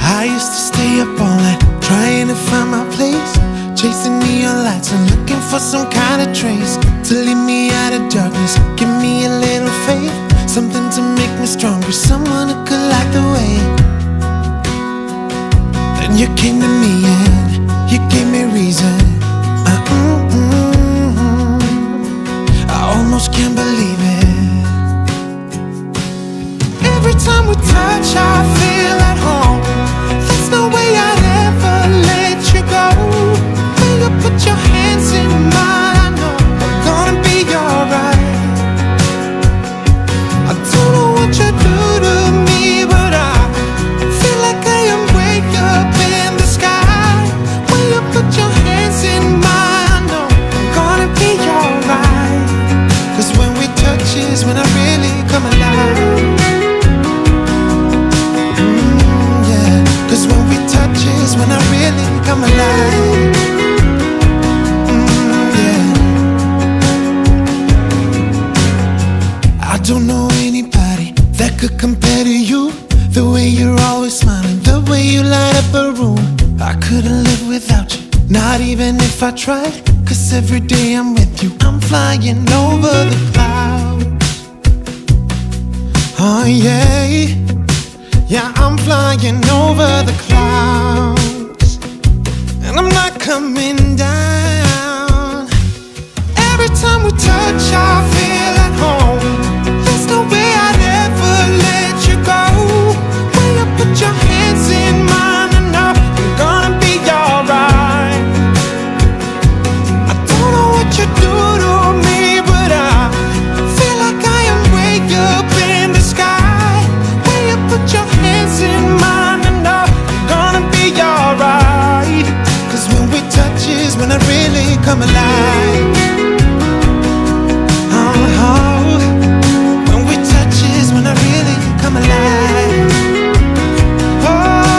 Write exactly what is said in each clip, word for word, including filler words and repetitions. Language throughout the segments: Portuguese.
I used to stay up all night trying to find my place, chasing neon lights and looking for some kind of trace to lead me out of darkness. Give me a little faith, something to make me stronger, someone who could light the way. Then you came to me and you gave me reason. uh, mm, mm, mm. I almost can't believe it. Every time we touch I feel at home. There's no way I'd ever let you go. Will you put your hands in mine? I know I'm gonna be alright. I don't know what you do to me, but I feel like I am way up in the sky. Will you put your hands in mine? I know I'm gonna be alright. Cause when we touch is when I really come alive. Cause when we touch is when I really come alive. mm, yeah. I don't know anybody that could compare to you. The way you're always smiling, the way you light up a room. I couldn't live without you, not even if I tried. Cause every day I'm with you, I'm flying over the clouds. Oh yeah, yeah, I'm flying over the clouds, and I'm not coming down. Every time we touch I feel at home. There's no way I'd ever let you go. Will you put your hands in mine? I know I'm gonna be alright. I don't know what you do to me, but I feel like I am way up in the sky. Will you put your hands in mine? I know I'm gonna be alright. Cause when we touch is when I really come alive. Oh, oh. When we touch is when I really come alive. Oh,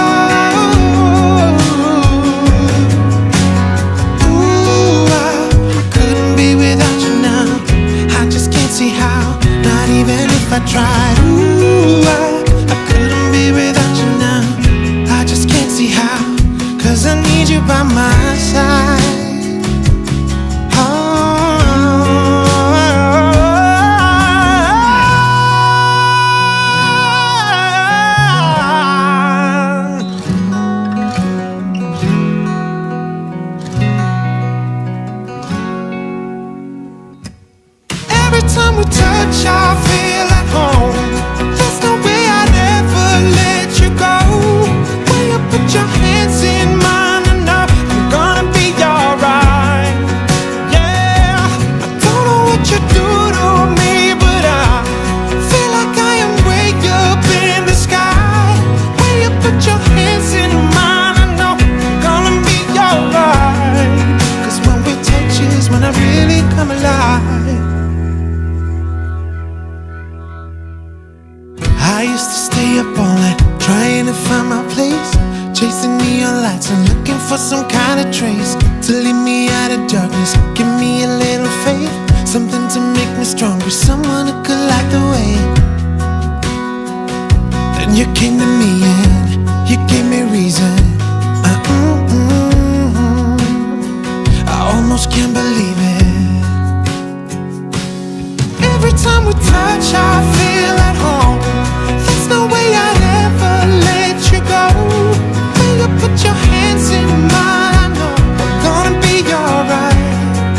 ooh, I couldn't be without you now. I just can't see how, not even if I tried. Ooh, I without you now, I just can't see how. Cause I need you by my side. Oh, every time we touch I feel at home. There's no way I'd ever let you go. Will you put your hands in mine? I know I'm gonna be alright. Yeah, I don't know what you do to me, but I feel like I am way up in the sky. Will you put your hands in mine? I know I'm gonna be alright. Cause when we touch is when I really come alive. I used to stay up all night trying to find my place, chasing neon lights and looking for some kind of trace to lead me out of darkness. Give me a little faith, something to make me stronger, someone who could light the way. Then you came to me and you gave me reason. uh, mm, mm, mm. I almost can't believe it. Every time we touch I feel at home. There's no way I'd ever let you go. Will you put your hands in mine? I know I'm gonna be alright.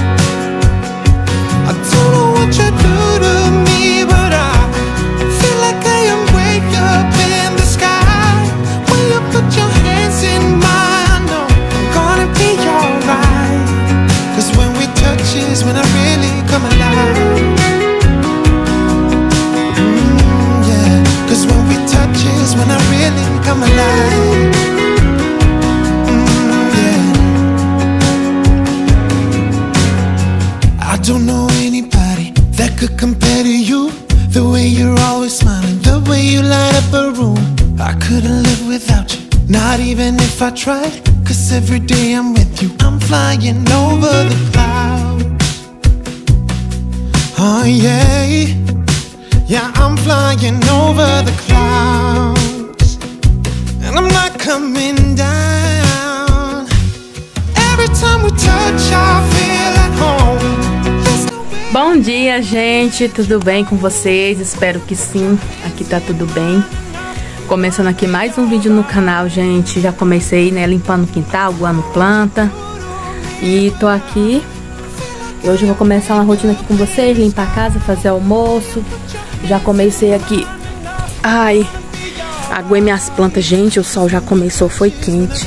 I don't know what you do to me, but I feel like I am way up in the sky. Will you put your hands in mine? I know I'm gonna be alright. Cause when we touch is when I really come alive. Cause when we touch is when I really come alive. mm, yeah. I don't know anybody that could compare to you. The way you're always smiling, the way you light up a room. I couldn't live without you, not even if I tried. Cause every day I'm with you, I'm flying over the clouds. Oh yeah, yeah, I'm flying over the clouds, and I'm not coming down. Every time we touch, I feel at home. Bom dia, gente, tudo bem com vocês? Espero que sim, aqui tá tudo bem. Começando aqui mais um vídeo no canal, gente. Já comecei, né, limpando o quintal, aguando planta. E tô aqui. Hoje eu vou começar uma rotina aqui com vocês, limpar a casa, fazer almoço. Já comecei aqui. Ai, aguei minhas plantas, gente, o sol já começou, foi quente.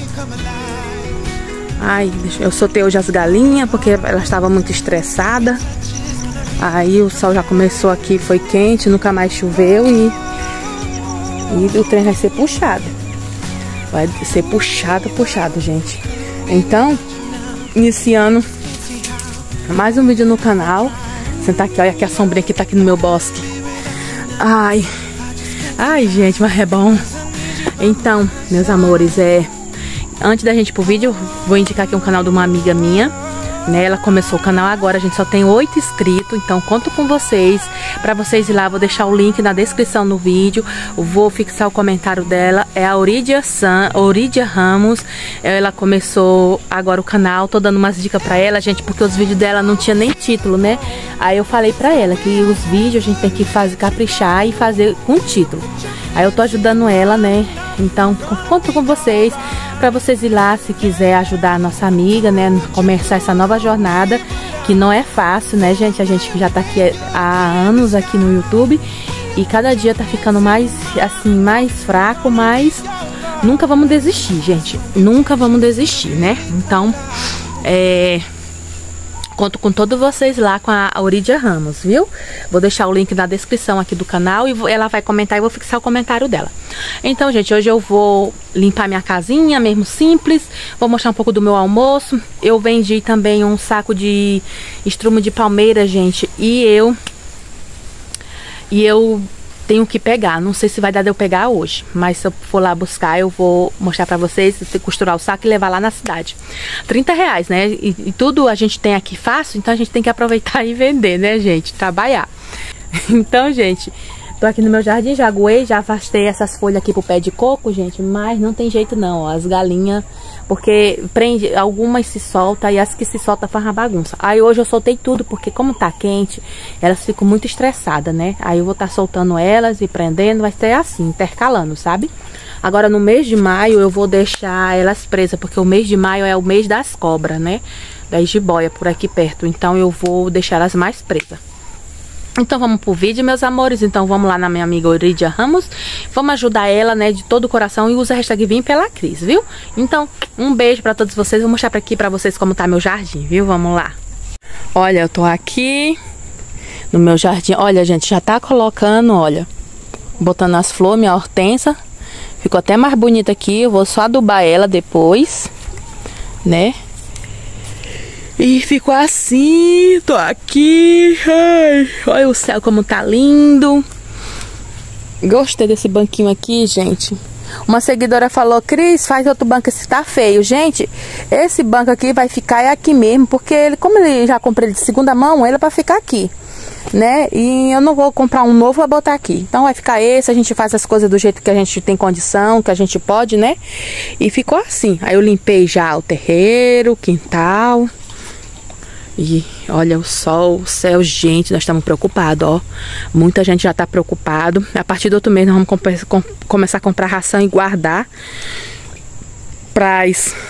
Ai, eu soltei hoje as galinhas porque elas estavam muito estressadas. Aí o sol já começou aqui, foi quente, nunca mais choveu e, e o trem vai ser puxado. Vai ser puxado, puxado, gente. Então, iniciando mais um vídeo no canal. Sentar aqui, olha que a sombrinha que tá aqui no meu bosque. Ai, ai, gente, mas é bom. Então, meus amores, é... Antes da gente ir pro vídeo, vou indicar aqui um canal de uma amiga minha, né? Ela começou o canal agora, a gente só tem oito inscritos, então conto com vocês, pra vocês ir lá. Vou deixar o link na descrição do vídeo, vou fixar o comentário dela. É a Oridia San, Oridia Ramos. Ela começou agora o canal, tô dando umas dicas pra ela, gente, porque os vídeos dela não tinha nem título, né? Aí eu falei pra ela que os vídeos a gente tem que fazer, caprichar e fazer com título. Aí eu tô ajudando ela, né? Então, conto com vocês, pra vocês ir lá, se quiser ajudar a nossa amiga, né? Começar essa nova jornada, que não é fácil, né, gente? A gente já tá aqui há anos aqui no YouTube e cada dia tá ficando mais, assim, mais fraco, mas nunca vamos desistir, gente. Nunca vamos desistir, né? Então, é... conto com todos vocês lá com a Oridia Ramos, viu? Vou deixar o link na descrição aqui do canal e ela vai comentar e vou fixar o comentário dela. Então, gente, hoje eu vou limpar minha casinha, mesmo simples. Vou mostrar um pouco do meu almoço. Eu vendi também um saco de estrumo de palmeira, gente. E eu... E eu... tenho que pegar, não sei se vai dar de eu pegar hoje, mas se eu for lá buscar, eu vou mostrar pra vocês, costurar o saco e levar lá na cidade. trinta reais, né? E, e tudo a gente tem aqui fácil, então a gente tem que aproveitar e vender, né, gente? Trabalhar. Então, gente, tô aqui no meu jardim, já aguei, já afastei essas folhas aqui pro pé de coco, gente, mas não tem jeito não, ó, as galinhas, porque prende, algumas se soltam e as que se soltam fazem uma bagunça. Aí hoje eu soltei tudo, porque como tá quente, elas ficam muito estressadas, né? Aí eu vou estar tá soltando elas e prendendo, vai ser assim, intercalando, sabe? Agora no mês de maio eu vou deixar elas presas, porque o mês de maio é o mês das cobras, né? Das jiboia por aqui perto, então eu vou deixar elas mais presas. Então vamos pro vídeo, meus amores. Então vamos lá na minha amiga Oridia Ramos. Vamos ajudar ela, né, de todo o coração. E usa a hashtag Vim pela Cris, viu? Então, um beijo pra todos vocês. Vou mostrar pra aqui pra vocês como tá meu jardim, viu? Vamos lá. Olha, eu tô aqui no meu jardim. Olha, gente, já tá colocando, olha, botando as flores, minha hortensa. Ficou até mais bonita aqui. Eu vou só adubar ela depois, né? E ficou assim, tô aqui, ai, olha o céu como tá lindo. Gostei desse banquinho aqui, gente. Uma seguidora falou, Cris, faz outro banco, esse tá feio. Gente, esse banco aqui vai ficar aqui mesmo, porque ele, como ele já comprei ele de segunda mão, ele é pra ficar aqui, né? E eu não vou comprar um novo pra botar aqui. Então vai ficar esse, a gente faz as coisas do jeito que a gente tem condição, que a gente pode, né? E ficou assim. Aí eu limpei já o terreiro, o quintal. E olha o sol, o céu, gente, nós estamos preocupados, ó. Muita gente já tá preocupado. A partir do outro mês nós vamos com, começar a comprar ração e guardar para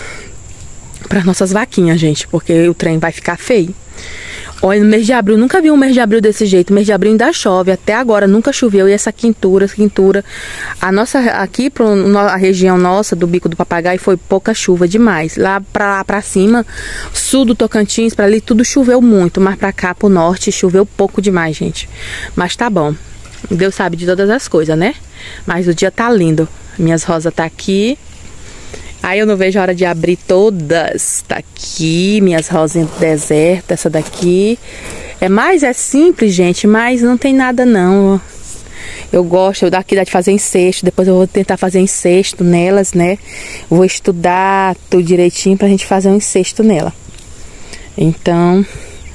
as nossas vaquinhas, gente, porque o trem vai ficar feio. Olha, no mês de abril, nunca vi um mês de abril desse jeito. No mês de abril ainda chove, até agora nunca choveu. E essa quintura, quintura, a nossa, aqui para a região nossa, do Bico do Papagaio, foi pouca chuva demais. Lá para lá para cima, sul do Tocantins, para ali, tudo choveu muito. Mas para cá, pro norte, choveu pouco demais, gente. Mas tá bom. Deus sabe de todas as coisas, né? Mas o dia tá lindo. Minhas rosas tá aqui. Aí eu não vejo a hora de abrir todas. Tá aqui, minhas rosinhas do deserto, essa daqui. É mais, é simples, gente, mas não tem nada não. Eu gosto, eu daqui dá de fazer encesto, depois eu vou tentar fazer encesto nelas, né? Vou estudar tudo direitinho pra gente fazer um encesto nela. Então,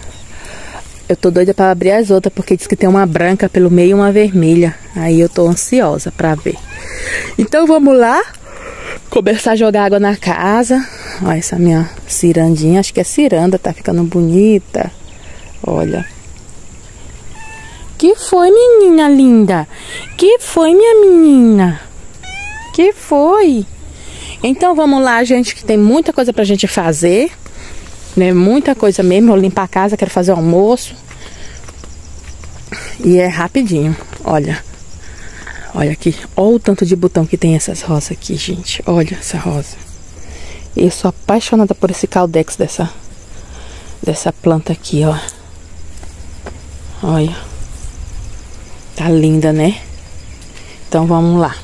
eu tô doida pra abrir as outras, porque diz que tem uma branca pelo meio e uma vermelha. Aí eu tô ansiosa pra ver. Então vamos lá. começar a jogar água na casa. Olha essa minha cirandinha, acho que é ciranda, tá ficando bonita. Olha. Que foi, menina linda? Que foi, minha menina? Que foi? Então vamos lá, gente, que tem muita coisa pra gente fazer, né? Muita coisa mesmo. Vou limpar a casa, quero fazer o almoço. E é rapidinho, olha. Olha aqui, olha o tanto de botão que tem essas rosas aqui, gente. Olha essa rosa. Eu sou apaixonada por esse caldex dessa, dessa planta aqui, ó. Olha. Tá linda, né? Então vamos lá.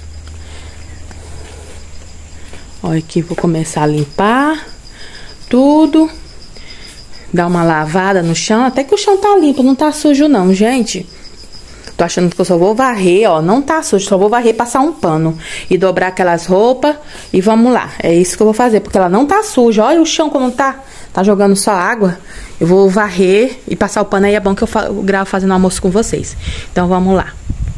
Olha aqui, vou começar a limpar tudo. Dar uma lavada no chão. Até que o chão tá limpo, não tá sujo não, gente. Tô achando que eu só vou varrer, ó. Não tá sujo, só vou varrer, passar um pano. E dobrar aquelas roupas. E vamos lá. É isso que eu vou fazer, porque ela não tá suja. Olha o chão como tá. Tá jogando só água. Eu vou varrer e passar o pano. Aí é bom que eu, eu gravo fazendo almoço com vocês. Então vamos lá.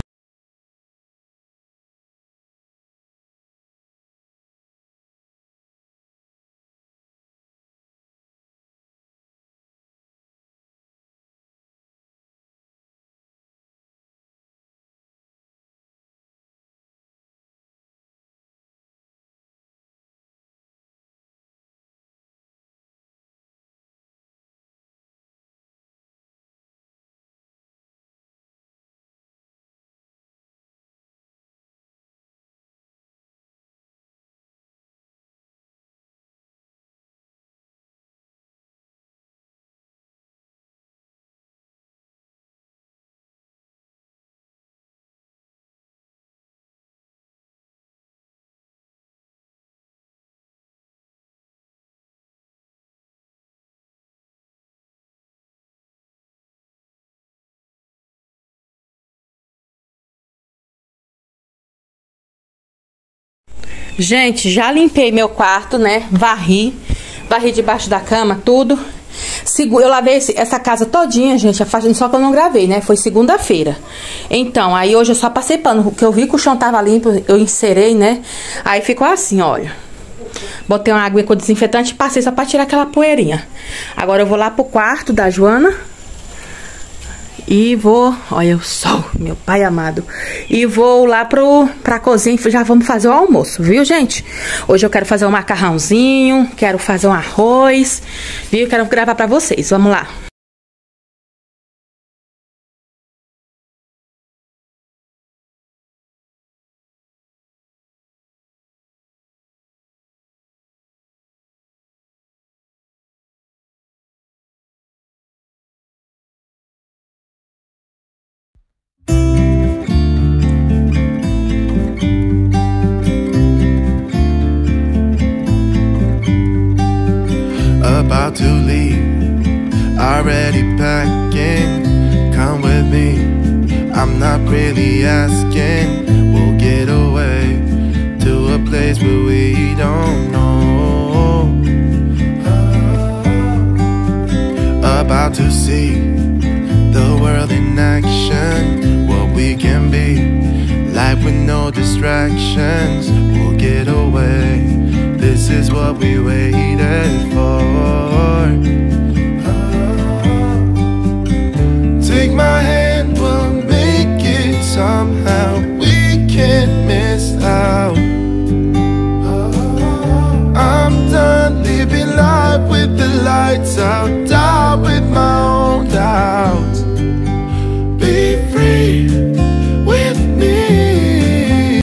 Gente, já limpei meu quarto, né? Varri. Varri debaixo da cama, tudo. Eu lavei essa casa todinha, gente. Só que eu não gravei, né? Foi segunda-feira. Então, aí hoje eu só passei pano. Porque eu vi que o chão tava limpo, eu encerei, né? Aí ficou assim, olha. Botei uma água com desinfetante e passei só pra tirar aquela poeirinha. Agora eu vou lá pro quarto da Joana. E vou, olha o sol, meu pai amado. E vou lá pro, pra cozinha, já vamos fazer o almoço, viu, gente? Hoje eu quero fazer um macarrãozinho, quero fazer um arroz, viu? Quero gravar pra vocês, vamos lá. About to leave, already packing. Come with me, I'm not really asking. We'll get away to a place where we don't know. About to see the world in action, what we can be, life with no distractions. We'll get away, this is what we waited for. Take my hand, we'll make it somehow. We can't miss out. I'm done living life with the lights out, die with my own doubts. Be free with me.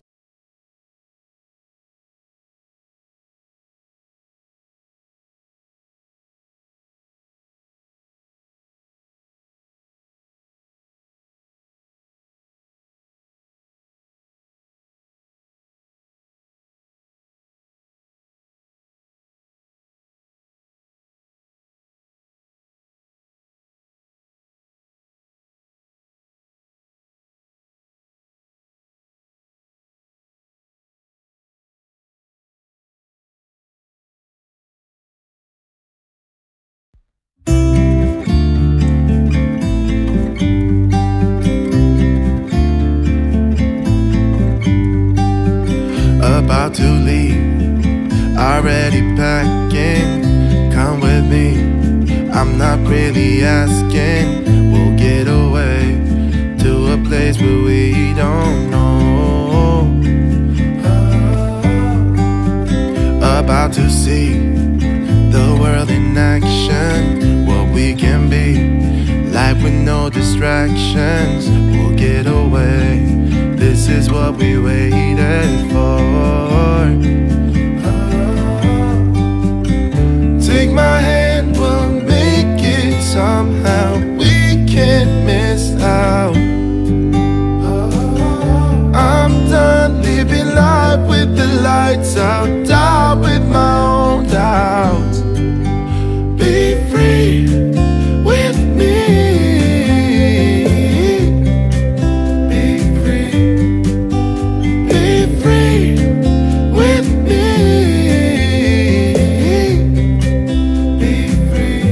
About to leave, already packing. Come with me, I'm not really asking. We'll get away to a place where we don't know. About to see the world in action, what we can be, life with no distractions. We'll get away, this is what we waited for. Take my hand, we'll make it somehow. We can't miss out. I'm done living life with the lights out, die with my own doubts. Be free with me. Be free. Be free with me. Be free.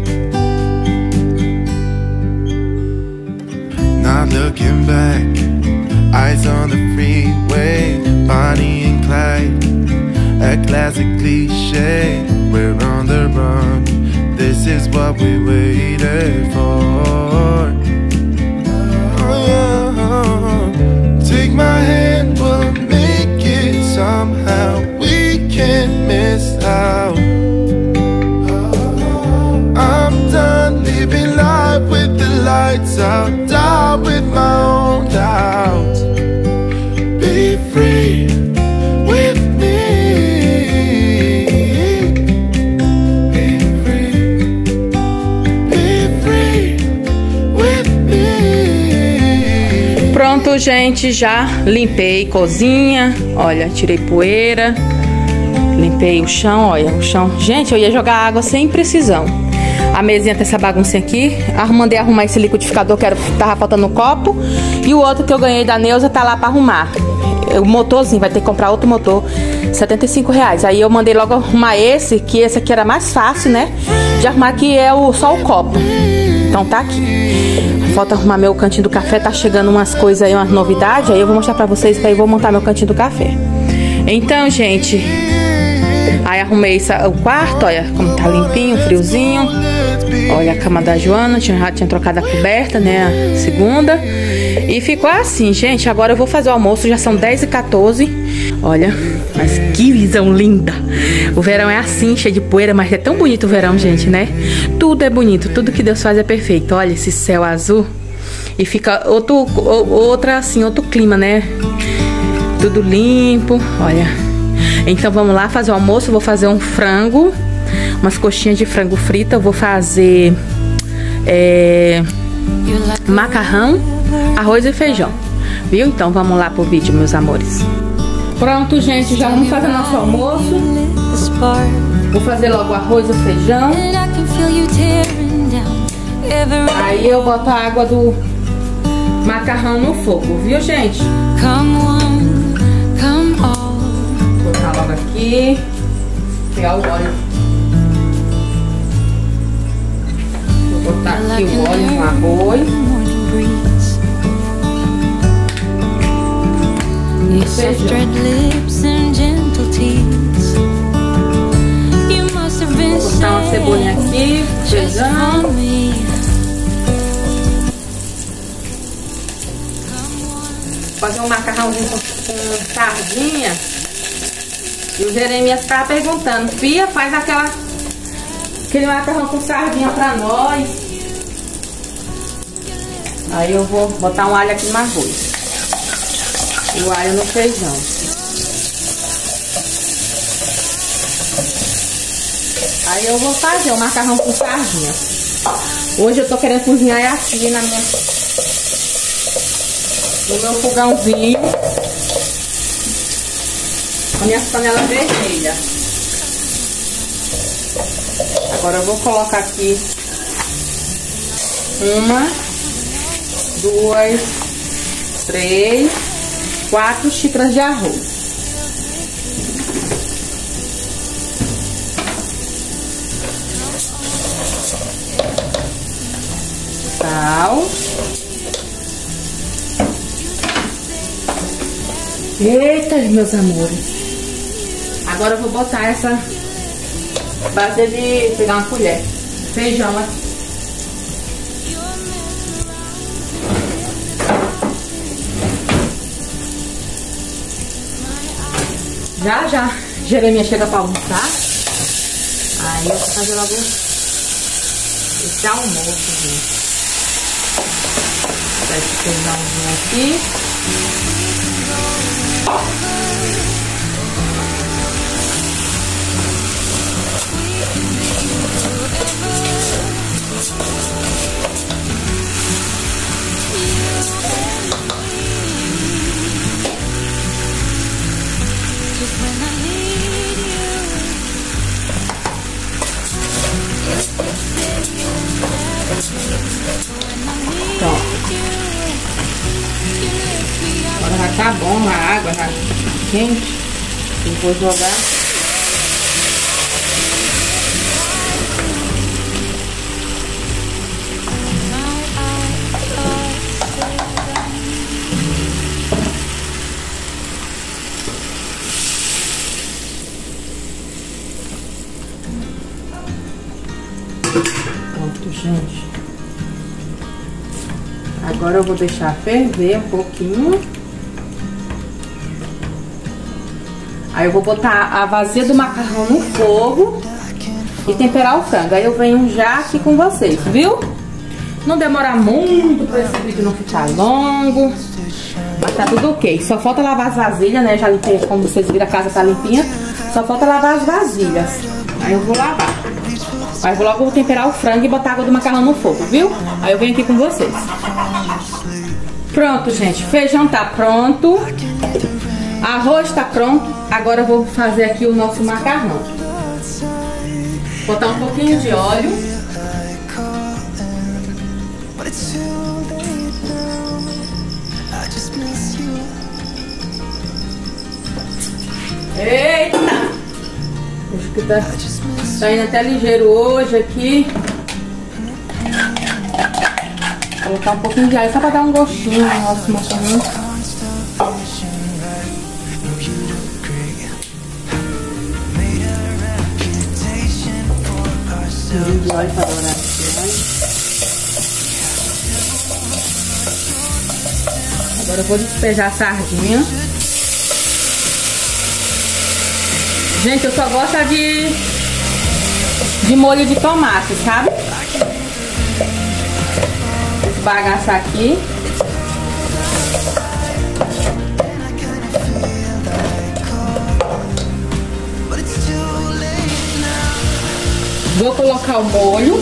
Not looking back, eyes on the freeway, Bonnie and Clyde, a classic cliche. We're on the run, this is what we waited for. Oh yeah. Take my hand, we'll make it somehow. We can't miss out. I'm done living life with the lights out, die with my own doubts. Be free with me. Be free. Be free with me. Pronto, gente, já limpei cozinha. Olha, tirei poeira. Limpei o chão, olha, o chão. Gente, eu ia jogar água sem precisão. A mesinha tem essa bagunça aqui. Mandei arrumar esse liquidificador que era, tava faltando um copo. E o outro que eu ganhei da Neuza tá lá pra arrumar. O motorzinho, vai ter que comprar outro motor, setenta e cinco reais. Aí eu mandei logo arrumar esse, que esse aqui era mais fácil, né? De arrumar, que é o, só o copo. Então tá aqui. Falta arrumar meu cantinho do café, tá chegando umas coisas aí, umas novidades. Aí eu vou mostrar pra vocês, aí eu vou montar meu cantinho do café. Então, gente, aí arrumei essa, o quarto, olha como tá limpinho, friozinho. Olha a cama da Joana, tinha, já tinha trocado a coberta, né, a segunda. E ficou assim, gente. Agora eu vou fazer o almoço, já são dez e quatorze. Olha, mas que visão linda. O verão é assim, cheio de poeira, mas é tão bonito o verão, gente, né? Tudo é bonito, tudo que Deus faz é perfeito. Olha esse céu azul. E fica outro, outra assim, outro clima, né? Tudo limpo, olha. Então vamos lá fazer o almoço. Eu vou fazer um frango, umas coxinhas de frango frita. Eu vou fazer é, macarrão, arroz e feijão. Viu? Então vamos lá pro vídeo, meus amores. Pronto, gente, já vamos fazer nosso almoço. Vou fazer logo o arroz e o feijão. Aí eu boto a água do macarrão no fogo, viu, gente? Vou botar logo aqui. Pegar o óleo. Vou botar aqui o óleo no arroz. Soft red lips and gentle teeth. You must have been. Vou botar uma cebolinha aqui, feijão. Fazer um macarrãozinho com, com sardinha. E o Jeremias tá perguntando: Fia, faz aquela aquele macarrão com sardinha pra nós. Aí eu vou botar um alho aqui no arroz. E o alho no feijão. Aí eu vou fazer o macarrão com sardinha. Hoje eu tô querendo cozinhar assim na minha, no meu fogãozinho, com a minha panela vermelha. Agora eu vou colocar aqui uma, duas, três, quatro xícaras de arroz. Sal. Eita, meus amores. Agora eu vou botar essa base de pegar uma colher. Feijão aqui. Já, já, Jeremias chega pra almoçar. Aí eu vou fazer logo esse almoço, gente. Vou botar esse feijãozinho aqui. Pronto. Agora já tá bom a água, já quente. Eu vou jogar. Pronto, gente. Agora eu vou deixar ferver um pouquinho. Aí eu vou botar a vazia do macarrão no fogo e temperar o frango. Aí eu venho já aqui com vocês, viu? Não demora muito para esse vídeo não ficar longo. Mas tá tudo ok. Só falta lavar as vasilhas, né? Já limpei, como vocês viram, a casa tá limpinha. Só falta lavar as vasilhas. Aí eu vou lavar. Aí eu vou logo temperar o frango e botar a água do macarrão no fogo, viu? Aí eu venho aqui com vocês. Pronto, gente. Feijão tá pronto. Arroz tá pronto. Agora eu vou fazer aqui o nosso macarrão. Botar um pouquinho de óleo. Eita! Acho que tá, tá indo até ligeiro hoje aqui. Vou colocar um pouquinho de alho só pra dar um gostinho no nosso macarrão. De óleo para dourar esse óleo. Agora eu vou despejar a sardinha. Gente, eu só gosto de de molho de tomate, sabe? Bagaçar aqui. Vou colocar o molho.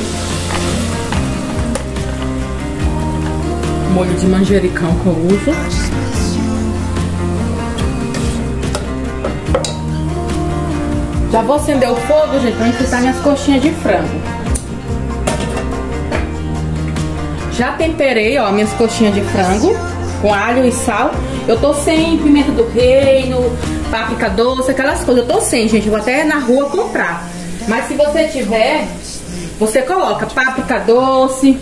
Molho de manjericão que eu uso. Já vou acender o fogo, gente, pra fritar minhas coxinhas de frango. Já temperei, ó, minhas coxinhas de frango com alho e sal. Eu tô sem pimenta do reino, páprica doce, aquelas coisas. Eu tô sem, gente. Eu vou até na rua comprar. Mas se você tiver, você coloca páprica doce,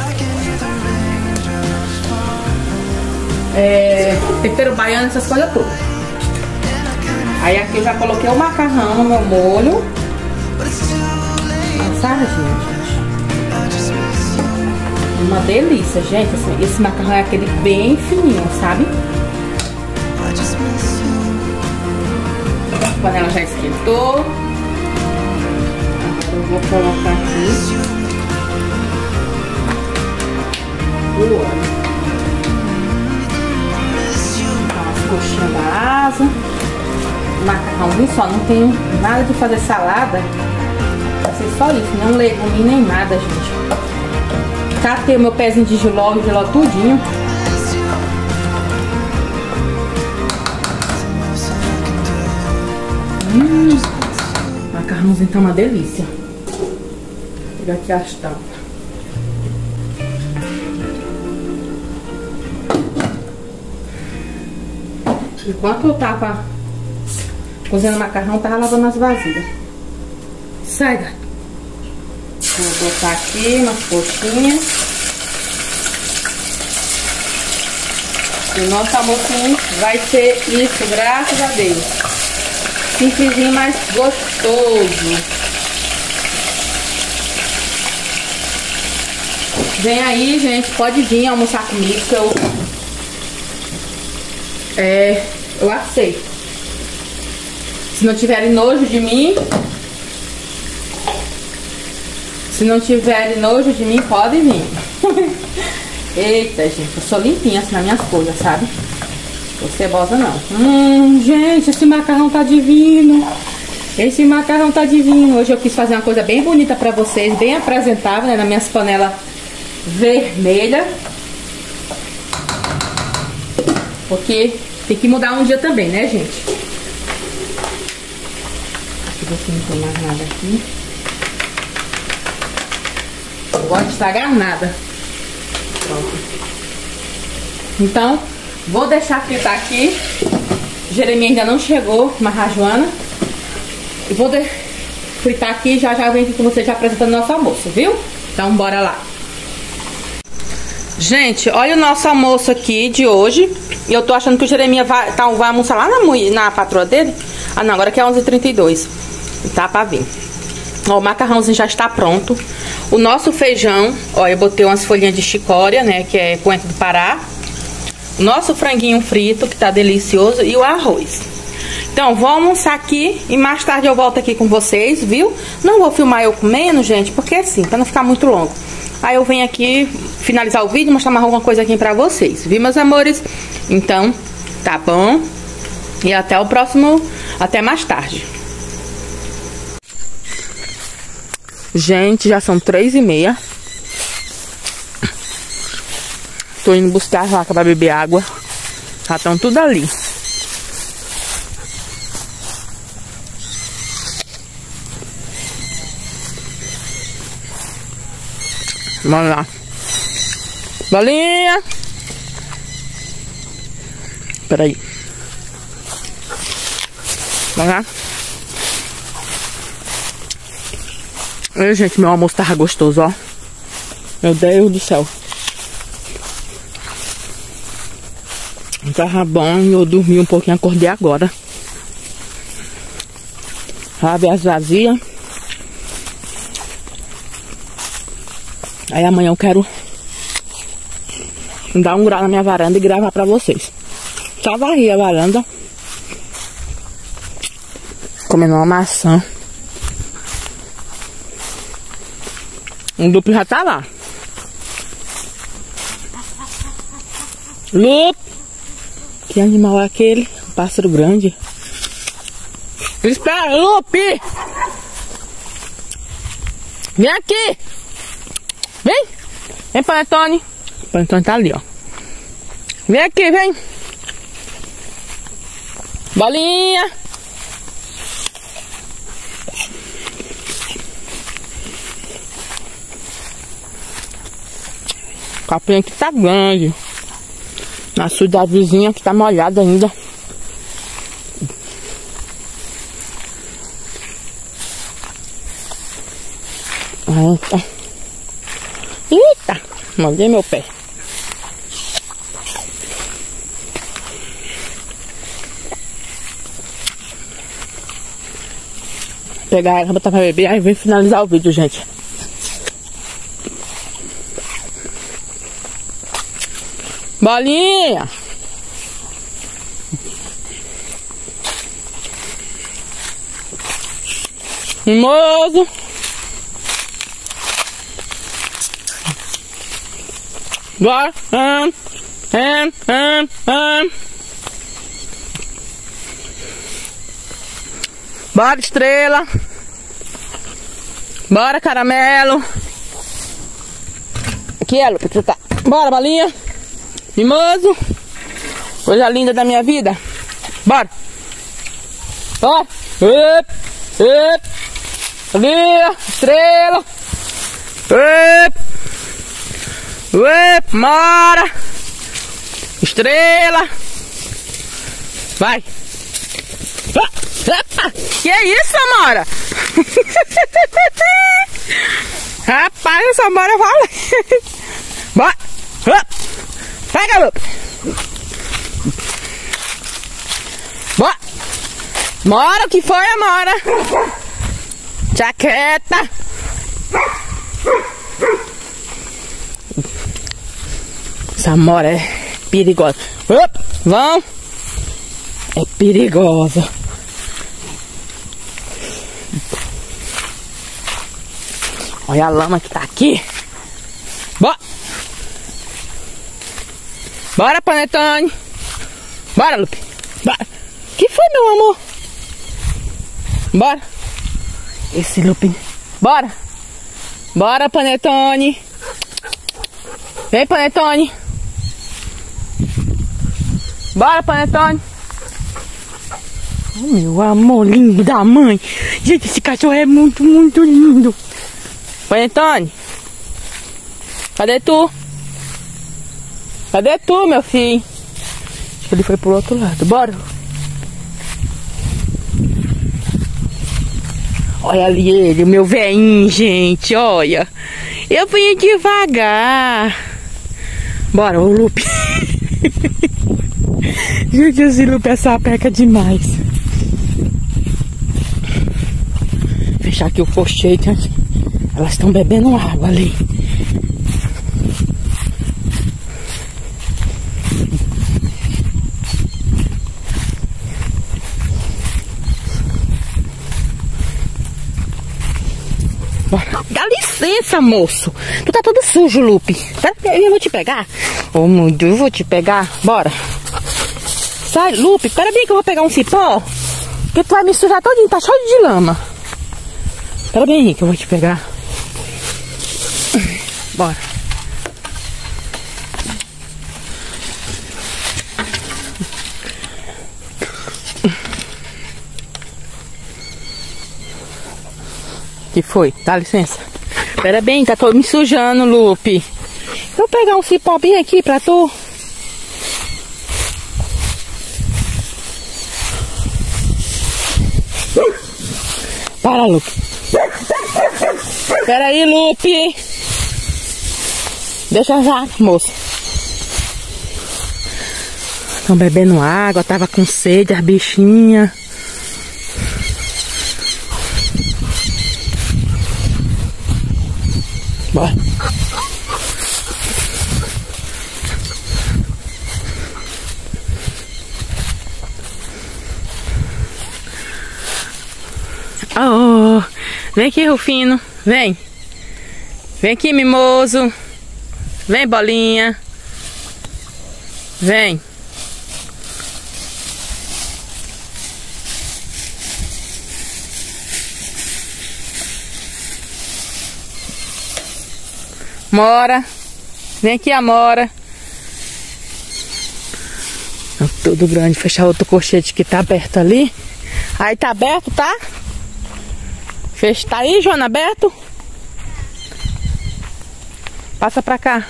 é, tempero baiano, essas coisas todas. Aí aqui eu já coloquei o macarrão no meu molho. A sardinha, gente. Uma delícia, gente. Esse macarrão é aquele bem fininho, sabe? A panela já esquentou. Eu vou colocar aqui o óleo. As coxinhas da asa. Macarrãozinho só. Não tenho nada de fazer salada. Vai ser só isso. Não legume nem nada, gente. Catei o meu pezinho de jiló e jiló tudinho. Hum, macarrãozinho tá uma delícia. Vou pegar aqui as tampas. Enquanto eu tava cozinhando macarrão, eu tava lavando as vasilhas. Sai, gato. Vou botar aqui umas coxinhas. E o nosso almoço vai ser isso, graças a Deus. simplesinho, mas gostoso. Vem aí, gente, pode vir almoçar comigo que eu é, eu aceito. Se não tiverem nojo de mim, se não tiverem nojo de mim, pode vir. Eita, gente, eu sou limpinha assim nas minhas coisas, sabe? Tô cebosa não. Hum, gente, esse macarrão tá divino. Esse macarrão tá divino. Hoje eu quis fazer uma coisa bem bonita pra vocês, bem apresentável, né? Na minhas panelas vermelha, porque tem que mudar um dia também, né, gente? Deixa eu ver se não tem mais nada aqui. Não gosto de estragar nada. Pronto. Então, vou deixar fritar aqui. Jeremias ainda não chegou, mas a Joana. E vou fritar aqui e já já venho aqui com vocês já apresentando nosso almoço, viu? Então, bora lá. Gente, olha o nosso almoço aqui de hoje. E eu tô achando que o Jeremias vai, tá, vai almoçar lá na, na patroa dele. Ah, não, agora que é onze e trinta e dois. Tá pra vir. Ó, o macarrãozinho já está pronto. O nosso feijão, ó, eu botei umas folhinhas de chicória, né, que é coentro do Pará. O nosso franguinho frito, que tá delicioso. E o arroz. Então, vou almoçar aqui e mais tarde eu volto aqui com vocês, viu? Não vou filmar eu comendo, gente, porque assim, pra não ficar muito longo. Aí eu venho aqui finalizar o vídeo e mostrar mais alguma coisa aqui pra vocês, viu, meus amores? Então, tá bom? E até o próximo, até mais tarde. Gente, já são três e meia. Tô indo buscar a vaca pra beber água. Já estão tudo ali. Vamos lá. Bolinha. Peraí. Vamos lá. Ai, gente, meu almoço tava gostoso, ó. Meu Deus do céu. Tava bom e eu dormi um pouquinho, acordei agora. Sabe, as vazias. Aí amanhã eu quero dar um grau na minha varanda e gravar pra vocês. Só varri a varanda. Comendo uma maçã. Um duplo já tá lá. Lupe! Que animal é aquele? Um pássaro grande. Espera, Lupe! Vem aqui! Vem! Vem, Panetone. O Panetone tá ali, ó. Vem aqui, vem! Bolinha! O capim aqui tá grande. Na sua da vizinha que tá molhada ainda. Eita! Eita! Mandei meu pé. Pegar ela, botar pra beber, aí vem finalizar o vídeo, gente. Bolinha! Mimoso! Bora! Hum, hum, hum, hum. Bora, estrela! Bora, caramelo! Aqui é, Lupe, você tá. Bora, bolinha! Mimoso! Coisa linda da minha vida! Bora! Bora! Up, up. Ali! Estrela! Up! Up! Mora! Estrela! Vai! Que é isso, Amora? Rapaz, essa Amora fala. Bora! Pega, Lupe! Bora! Amora, o que foi, Amora? Jaqueta. Essa Amora é perigosa. Opa, vão. É perigosa. Olha a lama que tá aqui. Bora. Bora, Panetone. Bora, Lupe. Bora. Que foi, meu amor? Bora. Esse Lupe. Bora. Bora, Panetone. Vem, Panetone. Bora, Panetone. Oh, meu amor lindo da mãe. Gente, esse cachorro é muito, muito lindo. Panetone. Cadê tu? Cadê tu, meu filho? Acho que ele foi pro outro lado. Bora. Olha ali ele, o meu velhinho, gente. Olha. Eu venho devagar. Bora, o Lupe. Gente, esse Lupe é sapeca demais. Fechar aqui o colchete. Elas estão bebendo água ali. Dá licença, moço. Tu tá todo sujo, Lupe. Eu vou te pegar. Ô, oh, meu Deus, eu vou te pegar. Bora. Sai, Lupe. Pera bem que eu vou pegar um cipó. Porque tu vai me sujar todinho. Tá cheio de lama. Pera bem que eu vou te pegar. Bora. Que foi? Dá licença. Pera bem, tá todo me sujando, Lupe. Vou pegar um cipó bem aqui pra tu. Para, Lupe. Pera aí, Lupe. Deixa já, moço. Estão bebendo água, tava com sede, as bichinhas. Bora. Oh, vem aqui, Rufino. Vem. Vem aqui, mimoso. Vem, bolinha. Vem. Mora. Vem aqui, Amora. Tá tudo grande. Fechar outro colchete que tá aberto ali. Aí tá aberto, tá? Fecha. Tá aí, Joana, aberto? Passa pra cá.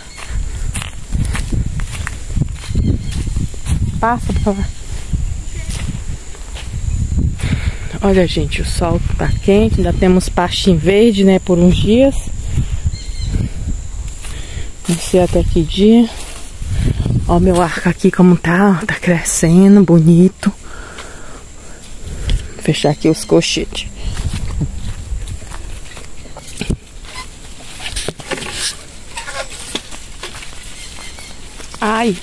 Passa pra lá. Olha, gente, o sol tá quente. Ainda temos pastinho verde, né? Por uns dias. Não sei até que dia. Ó, o meu arco aqui como tá. Ó, tá crescendo, bonito. Vou fechar aqui os colchetes. Ai.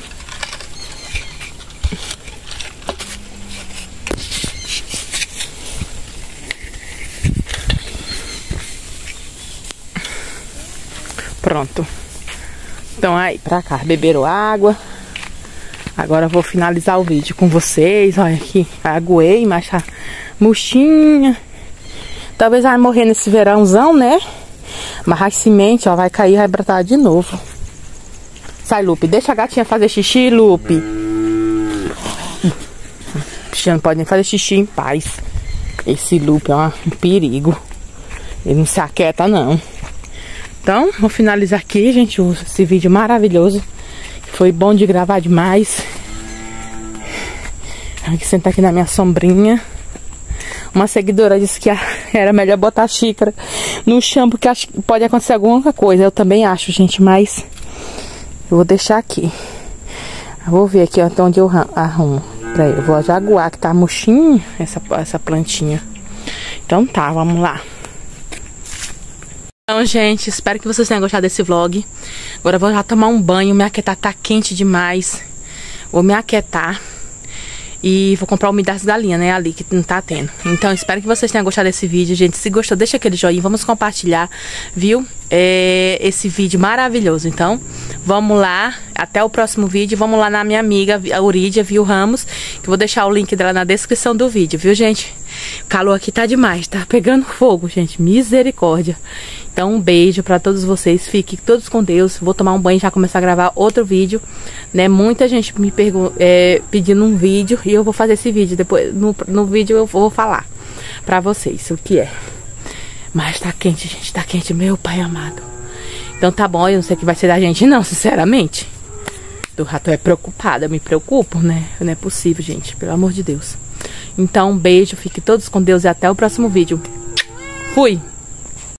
Pronto. Então aí, pra cá, beberam água. Agora eu vou finalizar o vídeo com vocês. Olha aqui, aguei, mas tá murchinha. Talvez vai morrer nesse verãozão, né? Mas a semente, ó, vai cair e vai brotar de novo. Sai, Lupe. Deixa a gatinha fazer xixi, Lupe. Bichinha não pode nem fazer xixi em paz. Esse Lupe é um perigo. Ele não se aquieta, não. Então, vou finalizar aqui, gente, esse vídeo maravilhoso. Foi bom de gravar demais. Vou sentar aqui na minha sombrinha. Uma seguidora disse que era melhor botar a xícara no chão, porque acho que pode acontecer alguma coisa. Eu também acho, gente, mas eu vou deixar aqui. Eu vou ver aqui até onde eu arrumo. pra ele. Eu vou já aguar, que tá murchinho essa, essa plantinha. Então tá, vamos lá. Então, gente, espero que vocês tenham gostado desse vlog. Agora eu vou já tomar um banho, me aquietar, tá quente demais. Vou me aquietar. E vou comprar o milho das galinhas, né, ali, que não tá tendo. Então, espero que vocês tenham gostado desse vídeo, gente. Se gostou, deixa aquele joinha, vamos compartilhar, viu? É, esse vídeo maravilhoso. Então, vamos lá, até o próximo vídeo. Vamos lá na minha amiga, a Urídia, viu, Ramos, que eu vou deixar o link dela na descrição do vídeo, viu, gente? O calor aqui tá demais, tá pegando fogo, gente, misericórdia. Então, um beijo pra todos vocês, fiquem todos com Deus. Vou tomar um banho e já começar a gravar outro vídeo, né? Muita gente me pergun é, pedindo um vídeo e eu vou fazer esse vídeo. Depois, no, no vídeo eu vou falar pra vocês o que é. Mas tá quente, gente, tá quente, meu pai amado. Então tá bom, eu não sei o que vai ser da gente não, sinceramente. Do rato é preocupada, me preocupo, né? Não é possível, gente, pelo amor de Deus. Então, um beijo, fiquem todos com Deus e até o próximo vídeo. Fui!